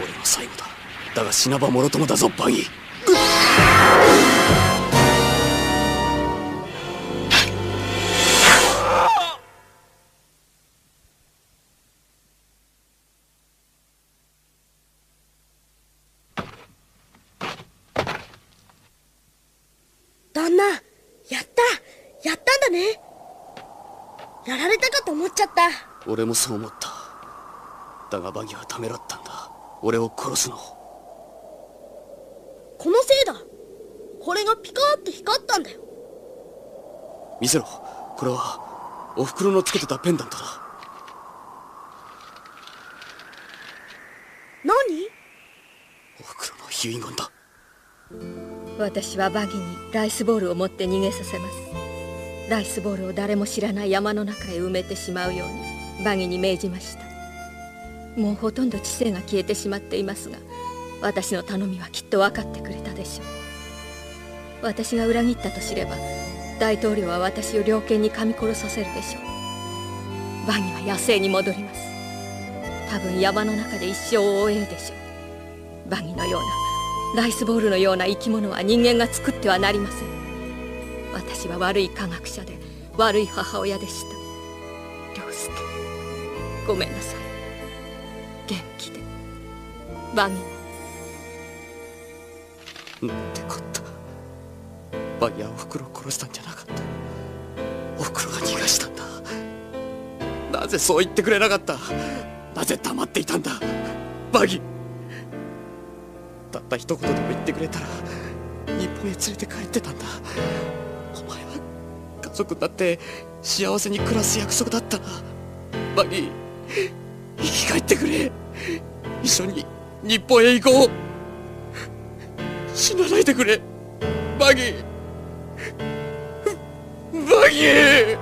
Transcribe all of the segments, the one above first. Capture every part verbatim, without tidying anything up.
俺の最後だ。だが死なばもろともだぞバギー。 旦那、やったやったんだね。やられたかと思っちゃった。 俺もそう思った。だがバギーはためらったんだ。俺を殺すの。 このせいだ。これがピカーって光ったんだよ。 見せろ。これはおふくろのつけてたペンダントだ。 何？ おふくろの遺言だ。 私はバギーにライスボールを持って逃げさせます。ライスボールを誰も知らない山の中へ埋めてしまうようにバギーに命じました。もうほとんど知性が消えてしまっていますが、私の頼みはきっと分かってくれたでしょう。私が裏切ったと知れば大統領は私を猟犬に噛み殺させるでしょう。バギーは野生に戻ります。多分山の中で一生を終えるでしょう。バギーのようなライスボールのような生き物は人間が作ってはなりません。私は悪い科学者で悪い母親でした。涼介、ごめんなさい。元気でバギー。 なんてこった。バギーはおふくろを殺したんじゃなかった。おふくろが逃がしたんだ。なぜそう言ってくれなかった。なぜ黙っていたんだバギー。たった一言でも言ってくれたら日本へ連れて帰ってたんだ。お前は家族だって幸せに暮らす約束だったなバギー。生き返ってくれ。一緒に日本へ行こう。死なないでくれバギー。バギー。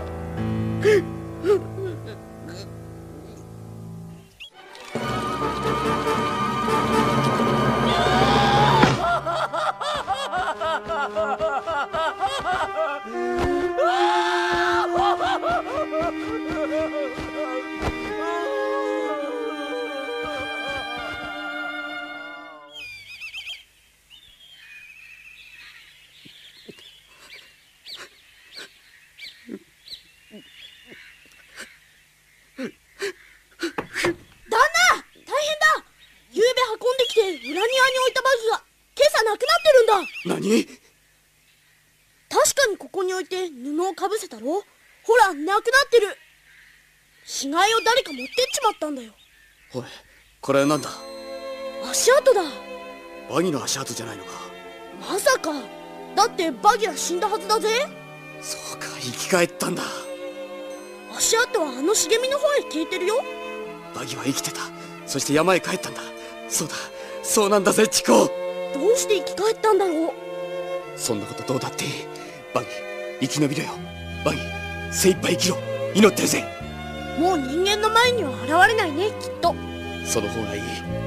何？ 確かにここに置いて布をかぶせたろ。ほら、なくなってる。死骸を誰か持ってっちまったんだよ。 おい、これは何だ？ 足跡だ。 バギーの足跡じゃないのか。 まさか。だってバギーは死んだはずだぜ。 そうか、生き返ったんだ。 足跡はあの茂みの方へ消えてるよ。 バギーは生きてた。そして山へ帰ったんだ。そうだ、そうなんだぜチコ。 どうして生き返ったんだろう。 そんなことどうだっていい。バギー、生き延びろよ。バギー、精一杯生きろ。祈ってるぜ。 もう人間の前には現れないね、きっと。 その方がいい。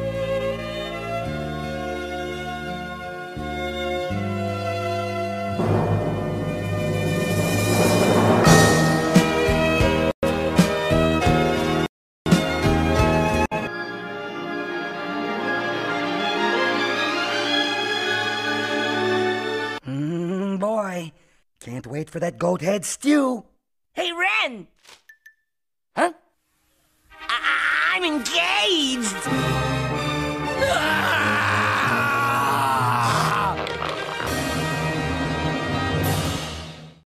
Can't wait for that goat head stew. Hey, Ren! Huh? I I'm engaged!